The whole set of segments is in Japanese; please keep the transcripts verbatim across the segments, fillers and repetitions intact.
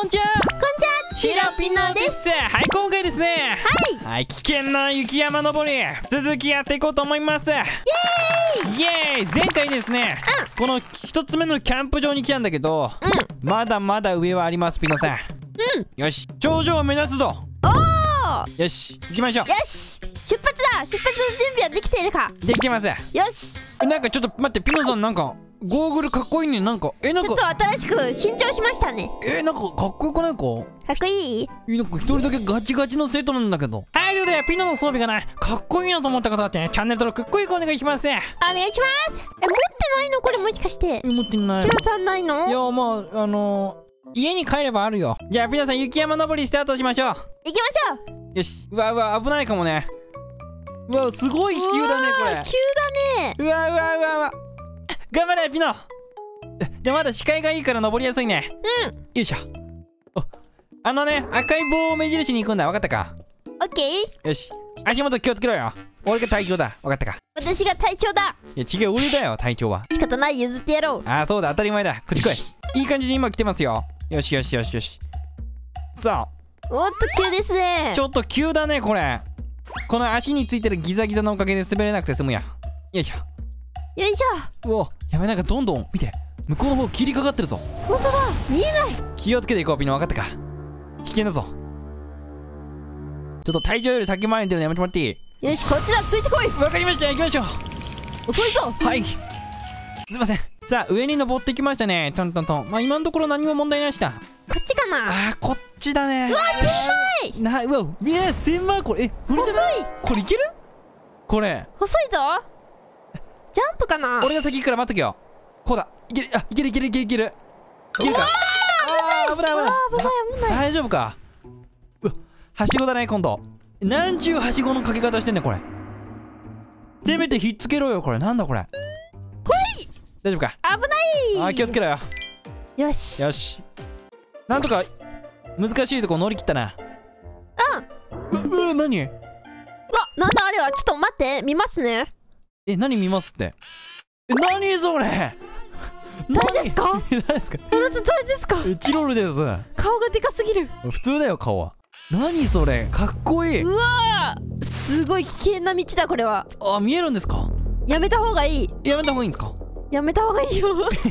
こんにちは。 こんにちは、チロピノです。 はい、今回ですね、はい、はい、危険な雪山登り続きやっていこうと思います。イエーイイエーイ。前回ですね、うん、この一つ目のキャンプ場に来たんだけど、うん、まだまだ上はあります。ピノさん、うん、よし、頂上を目指すぞ。 おー、 よし、行きましょう。 よし、出発だ。出発の準備はできているか？ できてます。 よし。 なんかちょっと待って、ピノさん、なんかゴーグルかっこいいね。なんかえなんかちょっと新しく新調しましたね。 えなんかかっこよくないか？ かっこいい？ えなんか一人だけガチガチのセットなんだけど。はい、ということでピノの装備がねかっこいいなと思った方はね、チャンネル登録かっこいいお願いしますね。 お願いします。え、持ってないのこれ？もしかしてえ持ってない。 チロさんないの？ いやまああのー、家に帰ればあるよ。じゃあピノさん、雪山登りスタートしましょう。 行きましょう。 よし。うわうわ危ないかもね。うわすごい急だねこれ。 急だね。 うわうわうわうわ頑張れピノ。でまだ視界がいいから登りやすいね。うん。よいしょ。おあのね、赤い棒を目印に行くんだ。分かったか？ オッケー。 よし、足元気をつけろよ。俺が隊長だ。分かったか？ 私が隊長だ。 いや違う、俺だよ隊長は。 仕方ない、譲ってやろう。 ああそうだ、当たり前だ。こっち来い。いい感じに今来てますよ。よしよしよしよし。さあ、 おっと急ですね。 ちょっと急だねこれ。この足についてるギザギザのおかげで滑れなくて済むや。よいしょよいしょ。 うお、やばい、なんかどんどん見て、向こうの方切りかかってるぞ。 本当だ、見えない。 気をつけていこうピノ。分かったか？危険だぞ。ちょっと隊長より先前に出るのやめてもらっていい？ よし、こっちだ、ついてこい。 分かりました、行きましょう。 遅いぞ。 はい、すいません。さあ上に登ってきましたね。トントントン。まあ今のところ何も問題なしだ。 こっちかな。 あーこっちだね。 うわ狭いな。うわいや狭い。これえ無理じゃない？ 細い。 これいける？これ細いぞ。ジャンプかな。 俺が先行くから待っとけよ。こうだ。いける。あいけるいけるいけるいけるいけるか？あー危ない危ない危ない危ない。 大丈夫か？うわはしごだね今度。なんちゅうはしごのかけ方してんねんこれ。せめてひっつけろよこれ。なんだこれ。ほい、 大丈夫か？ 危ない。 あー気をつけろよ。 よしよし、なんとか難しいとこ乗り切ったな。うんうう何？ うわ、なんだあれは。ちょっと待って、見ますね。 え何見ますって？え何それ？ 誰ですか？ 誰ですか？ あなた誰ですか？ えチロルです。 顔がでかすぎる。 普通だよ顔は。何それ、かっこいい。 うわー、すごい危険な道だこれは。 あ見えるんですか？ やめた方がいい。 やめた方がいいんですか？ やめた方がいいよ。 やめ顔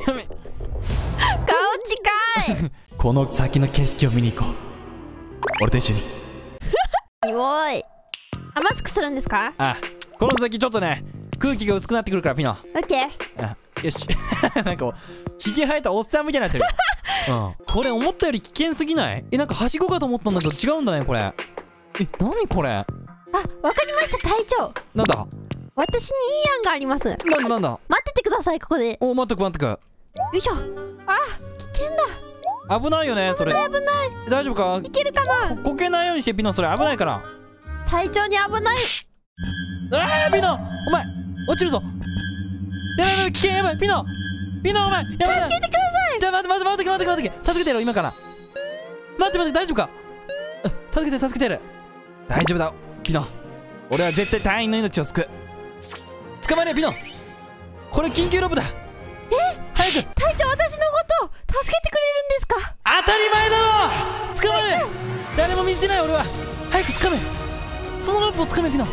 近い。 この先の景色を見に行こう。俺と一緒に。 キモい。あ、マスクするんですか？ あこの先ちょっとね空気が薄くなってくるからピノ。 オッケー。 あよし。なんかひげ生えたおっさんみたいになってる。うん、これ思ったより危険すぎない？えなんかはしごかと思ったんだけど違うんだねこれ。え何これ？ あ、わかりました隊長。 なんだ？ 私にいい案があります。 なんだなんだ？ 待っててくださいここで。 お待ってく待ってく。よいしょ。あ、危険だ。 危ないよねそれ。 危ない危ない。 大丈夫か？ いけるかな？ こけないようにしてピノ、それ危ないから。 隊長に危ない。 あーピノお前落ちるぞ。やばいやばい危険。やばいピノピノお前やばい。 助けてください。 じゃあ待って待って待って待って待って助けてやろう今から。待って待って大丈夫か？助けて助けてやる。大丈夫だピノ。俺は絶対隊員の命を救う。捕まれピノ。これ緊急ロープだ。 え早く。 隊長、私のこと助けてくれるんですか？ 当たり前だろ。捕まれ。誰も見捨てない俺は。早く掴め。そのロープを掴めピノ。 はい、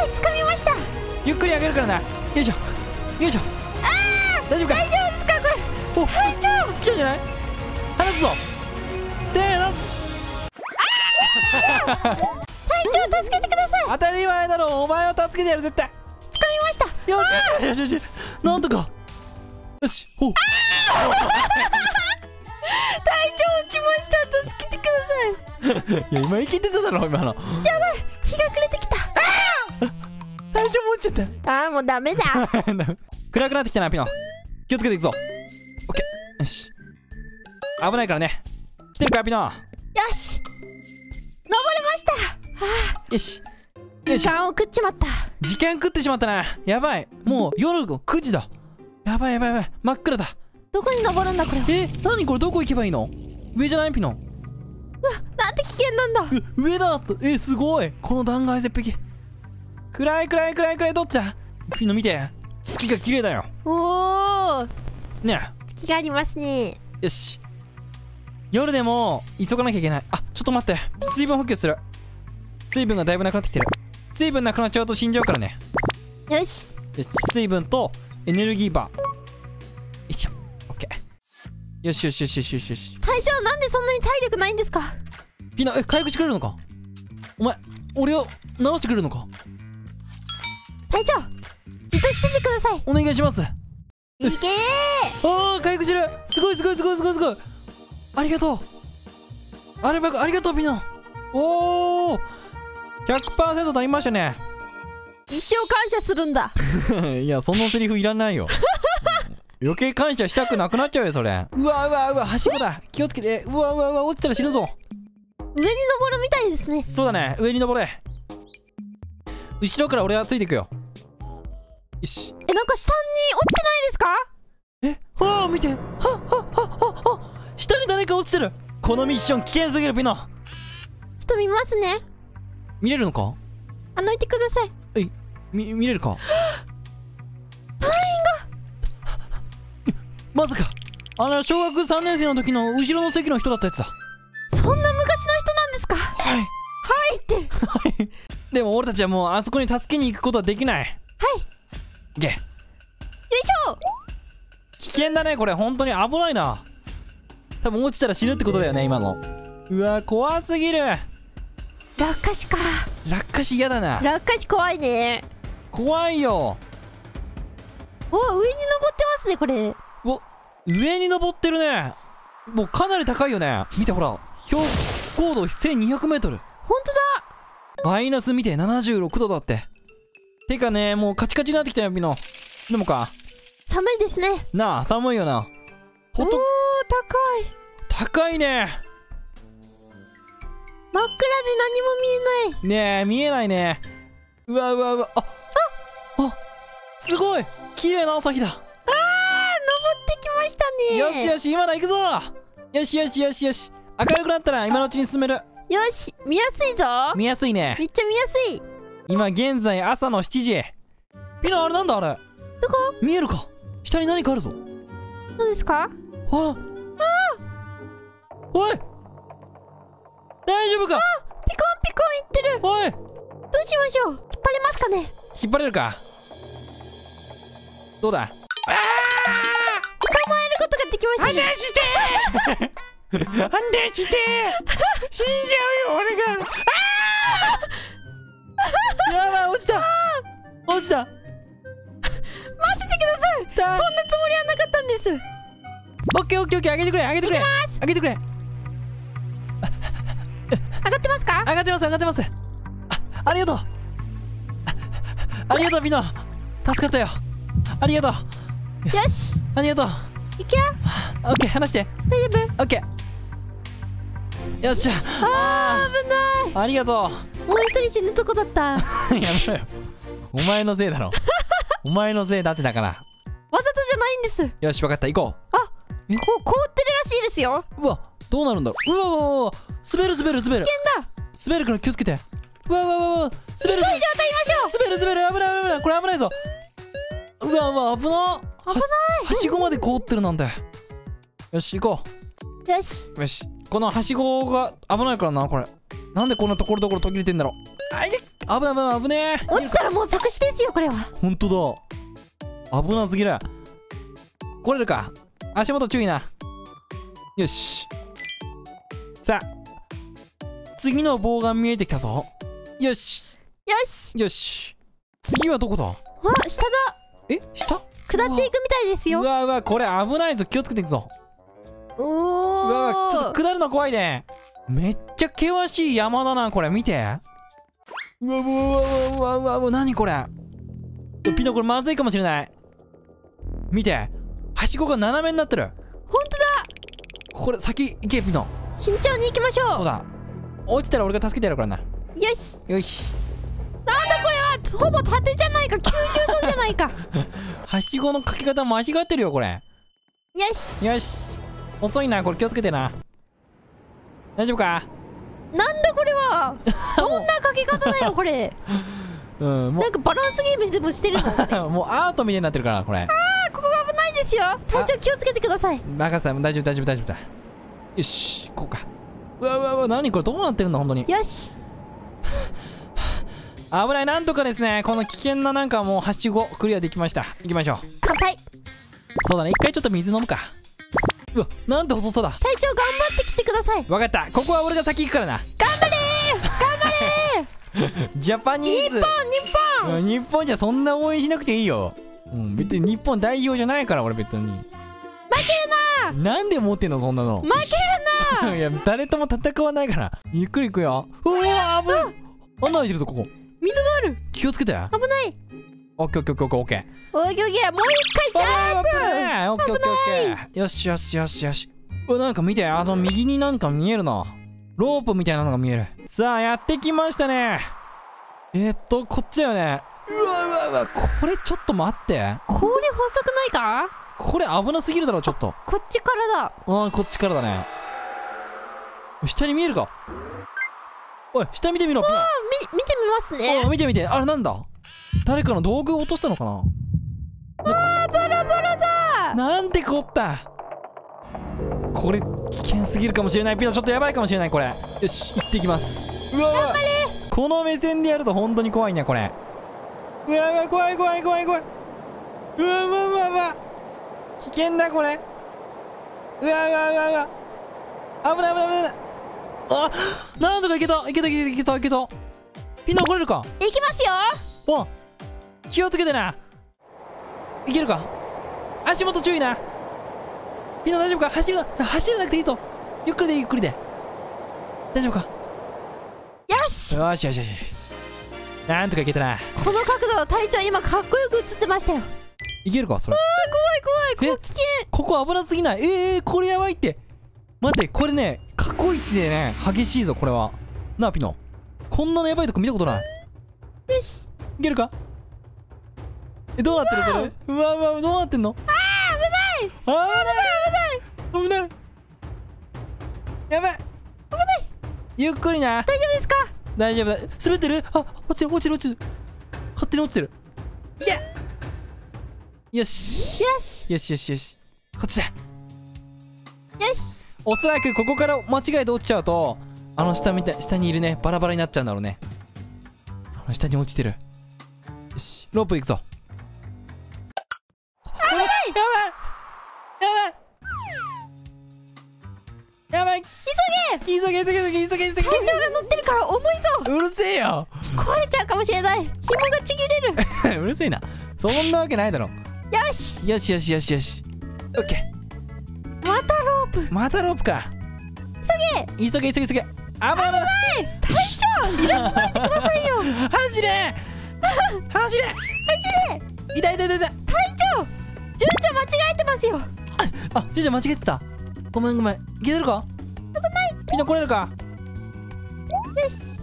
掴みました。 ゆっくり上げるからな。よいしょよいしょ。 あー大丈夫か？ 大丈夫ですかこれ？ お隊長来たんじゃない？放つぞ。せーの。 隊長助けてください。 当たり前だろ。お前を助けてやる絶対。 掴みました。 よしよしよしよし。なんとか。よし。おう。 隊長落ちました。助けてください。 いや今生きてただろ今の。 やばい、日が暮れてきた。 体調も落ちちゃった。 あーもうダメだ。 暗くなってきたなピノ。気をつけていくぞ。オッケー。よし危ないからね。来てるかピノ。 よし、登れました。はよしあ、時間を食っちまった。 時間食ってしまったな。やばい、もう夜のくじだ。やばいやばいやばい、真っ暗だ。 どこに登るんだこれは。 え何これ、どこ行けばいいの？上じゃないピノ？ うわ、なんて危険なんだ。 う上だと。えすごい、この断崖絶壁。暗い暗い暗い暗い。どっちだピノ？見て、月が綺麗だよ。 おお、 ね月がありますね。 え。よし夜でも急がなきゃいけない。あ、ちょっと待って、水分補給する。水分がだいぶなくなってきてる。水分なくなっちゃうと死んじゃうからね。 よし。 よし、水分とエネルギーバー。よいしょ。オッケー。よしよしよしよしよしよし。 隊長、なんでそんなに体力ないんですか？ ピノ、え、回復してくれるのか？お前、俺を治してくれるのか？ 隊長、じっとしててください。 お願いします。 いけー。 あー、回復してる。すごいすごいすごいすごいすごい。ありがとう。あればありがとうピノ。おー、ひゃくパーセント 足りましたね。 一生感謝するんだ。 いや、そのセリフいらないよ。余計感謝したくなくなっちゃうよそれ。うわうわうわ、はしごだ。気をつけて。うわうわうわ、落ちたら死ぬぞ。 上に登るみたいですね。 そうだね、上に登れ。後ろから俺はついていくよ。よし。 え、なんか下に落ちてないですか？ え、はあ、見て。はっはっはっはっは。下に誰か落ちてる。このミッション危険すぎるピノ。 ちょっと見ますね。 見れるのか？ あのいてください。 えい、み、見れるか？ 隊員がまさかあの小学さんねん生の時の後ろの席の人だったやつだ。 そんな昔の人なんですか？ はいはいってはい。でも俺たちはもうあそこに助けに行くことはできない。 はい。 いけ。よいしょ。 危険だねこれ、本当に危ないな。多分落ちたら死ぬってことだよね今の。うわ、怖すぎる。 落下死か。 落下死嫌だな。 落下死怖いね。 怖いよ。 お、上に登ってますねこれ。 お、上に登ってるね。もうかなり高いよね。見てほら、標高度せんにひゃくメートル。 ほんとだ。 マイナス見てななじゅうろくどだって。てかね、もうカチカチになってきたよピノ。でもか寒いですね。 なあ、寒いよな。ほおー、 っと高い。 高いね。 真っ暗で何も見えない。 ねえ、見えないね。うわうわうわ。あああ、すごい綺麗な朝日だ。 あー、登ってきましたね。 よしよし、今だ行くぞ。よしよしよしよし。明るくなったら今のうちに進める。 よし、見やすいぞ。 見やすいね。 めっちゃ見やすい。 今現在朝のしちじ。ピノ、あれなんだあれ。 どこ？ 見えるか？下に何かあるぞ。 どうですか？ ああ、おい、大丈夫か？ あ、ピコンピコンいってる。 おい、 どうしましょう。引っ張れますかね？ 引っ張れるか？どうだ？ああ、 捕まえることができましたね。 離して離して死んじゃうよ俺が。あやばい、落ちた落ちた。 待っててください。そんなつもりはなかったんです。 オッケーオッケーオッケー、上げてくれ上げてくれ上げてくれ。 上がってますか？ 上がってます上がってます。あ、ありがとう。あ、ありがとうピノ、助かったよ。ありがとう。 よし、 ありがとう。 いくよ。 オッケー、離して。 大丈夫？ オッケー。よっしゃ。 あー、危ない。 ありがとう。 もう一人死ぬとこだった。 やめろよ。お前のせいだろ。お前のせいだってだから。 わざとじゃないんです。 よし、分かった、行こう。 あ、こう凍ってるらしいですよ。 うわ、どうなるんだろう。うわうわうわ、滑る滑る滑る。 危険だ。 滑るから気をつけて。うわうわうわうわ、滑る。 急いで渡りましょう。 滑る滑る、危ない危ない、これ危ないぞ。うわうわ、危な。 危ない。 はしごまで凍ってるなんて。よし、行こよし。 う。よし、このはしごが危ないからな、これ。なんでこんなところどころ途切れてんだろう。あいで、危ない危ない危ねえ。 落ちたらもう即死ですよこれは。 ほんとだ、危なすぎる。来れるか？足元注意な。よし、さあ次の棒が見えてきたぞ。よしよし。 よし、次はどこだ？ わ、下だ。 え、下？ 下っていくみたいですよ。 うわうわ、これ危ないぞ、気をつけていくぞ。 おうわうわ、ちょっー。 と下るの怖いね。めっちゃ険しい山だなこれ、見て。うわうわうわうわうわうわうわ、何これ。ピノ、これまずいかもしれない。見て、はしごが斜めになってる。 ほんとだ。 これ先行けピノ。 慎重に行きましょう。 そうだ、落ちたら俺が助けてやるからな。 よし。 よし。 なんだこれは、ほぼ縦じゃないか、きゅうじゅうどじゃないか。 はしごのかけ方間違ってるよこれ。 よし。 よし、遅いなこれ、気をつけてな。大丈夫か？ なんだこれは。どんなかけ方だよこれ。 うん、もなんかバランスゲームでもしてるの。あうもうアートみたいになってるからこれ。 ー、ここが危ないですよ。隊長気をつけてください。 バカさん、大丈夫大丈夫大丈夫だ。 よしこうか。うわうわうわ、何これ、どうなってるんだ本当に。 よし。 危ない。なんとかですね、この危険ななんかもうはしごクリアできました。行きましょう。 乾杯。 そうだね、一回ちょっと水飲むか。うわ、なんて細そうだ。 隊長頑張ってきてください。 わかった、ここは俺が先行くからな。 頑張れー頑張れージャパニーズ。 日本日本。 日本じゃそんな応援しなくていいよ。うん、別に日本代表じゃないから俺別に。 負けるな。 なんで持ってんのそんなの。 負けるな。 いや誰とも戦わないから。ゆっくり行くよ。うわー、危ない。案内してるぞここ。 水がある。 気をつけて。 危ない。 オッケーオッケーオッケーオッケー。 おいおいおい、もう一回ジャンプ。 オッケーオッケーオッケー。よしよしよしよし。うわ、なんか見て、あの右になんか見えるな。ロープみたいなのが見える。さあやってきましたね。えー、っとこっちだよね。うわうわうわ、これちょっと待って。 これ細くないか。 これ危なすぎるだろちょっと。 こっちからだ。 あー、こっちからだね。下に見えるか。おい下見てみろ。 あー、み見てみますね。 お見てみて。あれなんだ。誰かの道具を落としたのかな。 あー、バラバラだ。 なんてこった。これ危険すぎるかもしれない。ピノちょっとやばいかもしれないこれ。よし行ってきます。うわうわ、この目線でやると本当に怖いねこれ。うわうわ、怖い怖い怖い怖い。うわうわうわうわ、危険だこれ。うわうわうわうわ、危ない危ない危ない。あ、なんとかいけたいけたいけたいけたいけた。ピノ来れるか。 いきますよ。 お、気をつけてな。いけるか。足元注意な。ピノ大丈夫か。走るな、走らなくていいぞ。ゆっくりでゆっくりで大丈夫か。 よしよしよしよし、なんとかいけたな。 この角度、隊長今かっこよく映ってましたよ。 いけるかそれ。 あー、怖い怖い、ここ危険。 ここ危なすぎない。えー、これやばいって。待って、これね過去一でね激しいぞこれは。なあピノ、こんなのやばいとこ見たことない。 よし、 いけるか。え、どうなってるそれ。うわうわ、どうなってんの。 あー、危ない危ない危ない危ない。やばい危ない。 ゆっくりな。 大丈夫ですか。 大丈夫だ。滑ってる。あ、落ちる落ちる落ちる。勝手に落ちてる。いや、よしよしよしよしよし、こっちだ。 よし。 おそらくここから間違えて落ちちゃうと、あの下みたい、下にいるねバラバラになっちゃうんだろうね。あの下に落ちてる。よし、ロープ行くぞ。 危ない。 やばいやばいやばい、 急げ。 急げ急げ急げ急げ急げ。 隊長が乗ってるから重いぞ。 うるせえよ。 壊れちゃうかもしれない。紐がちぎれる。 うるせえな。そんなわけないだろ。 よし。 よしよしよしよし、オッケまたロープ。 ー。またロープか。 急げ。 急げ急げ急げ。危ない。 隊長揺らさないでくださいよ。 走れ走れ。 走れ。 痛い痛い痛い痛い。 隊長順序間違えてますよ。 あ、じゃじゃ間違えてた。ごめんごめん。いけてるか。 危ない。 ピノ来れるか。 よし。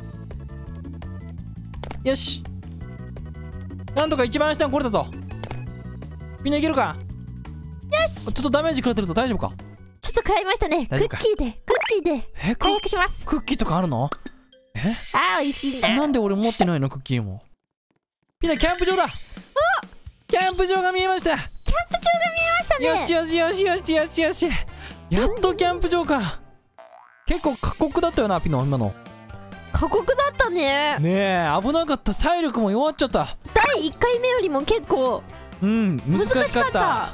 よし、なんとか一番下に来れたぞ。みんないけるか。 よし。 ちょっとダメージ食らってるぞ。大丈夫か。 ちょっと買いましたね。ク大丈夫かッキーでクッキーでえ、ク回復します。 クッキーとかあるの。え、 あー、美味しいな。 なんで俺持ってないのクッキーも。ピノキャンプ場だ。キャンプ場が見えました。 キャンプ場が見えましたね。 よしよしよしよしよしよし、やっとキャンプ場か。結構過酷だったよなピノ今の。 過酷だったね。 ねえ、危なかった。体力も弱っちゃった。 だいいっかいめよりも結構うん難しかった。 難しかった。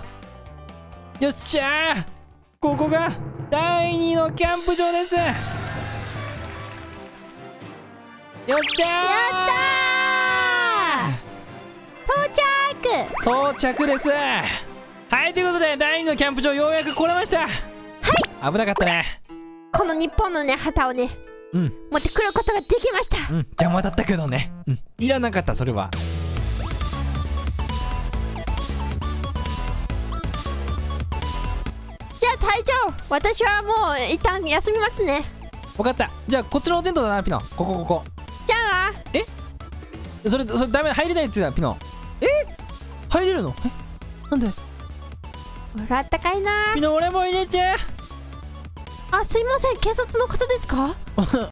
よっしゃー、ここがだいにのキャンプ場です。よっしゃー、 やったー。到着。 到着です。はい、ということでだいにのキャンプ場ようやく来れました。はい、危なかったね。 この日本のね旗をねうん持ってくることができました。 うん、邪魔だったけどね、うん、いらなかったそれは。 じゃあ隊長、私はもう一旦休みますね。 分かった。じゃあこっちのテントだなピノ。ここここ。 じゃあな。 え、それそれダメ、入れないって言ってたピノ。え、入れるの。え、なんで。 ほら、あったかいな。 ピノ俺も入れて。 あ、すいません、警察の方ですか。